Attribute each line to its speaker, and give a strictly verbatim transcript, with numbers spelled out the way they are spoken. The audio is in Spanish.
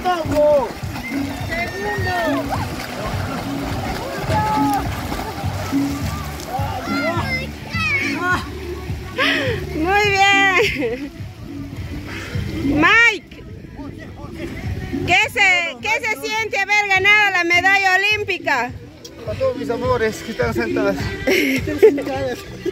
Speaker 1: Segundo.
Speaker 2: Muy bien. Mike, ¿qué se, qué se siente haber ganado la medalla olímpica?
Speaker 1: A todos mis amores que están sentados.